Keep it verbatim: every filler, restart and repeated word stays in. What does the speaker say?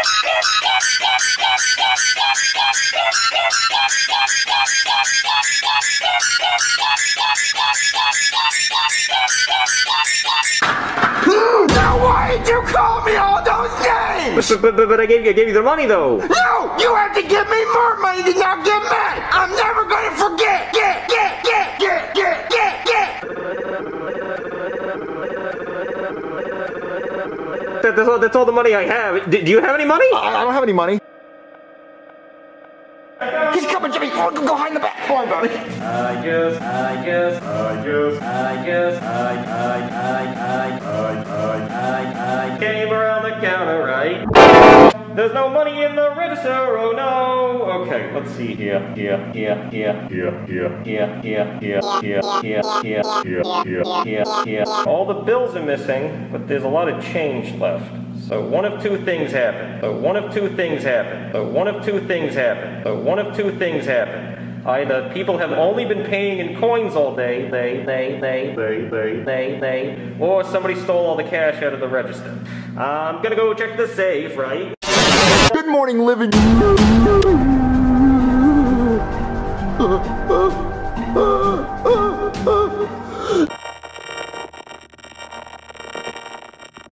Now why did you call me all those names? But, but, but, but I gave you, I gave you the money though. No, you have to give me more money to not get mad. I'm never gonna forget. Get, get, get, get, get, get, get. That, that's, all, that's all the money I have. Do, do you have any money? I, I don't have any money. He's coming, Jimmy. Oh, go hide in the back. Come on, buddy. I guess, I guess, I guess, I guess, I, I, I, I, I, I, I came around the counter, right? There's no money in the register, oh no! Okay, let's see here, here, here, here, here, here, here, here, here, here, here, here, here, here, here, here. All the bills are missing, but there's a lot of change left. So one of two things happen. So one of two things happen. So one of two things happen. So one of two things happen. Either people have only been paying in coins all day, they, they, they, they, they, they, they, or somebody stole all the cash out of the register. I'm gonna go check the safe, right? Good morning, living.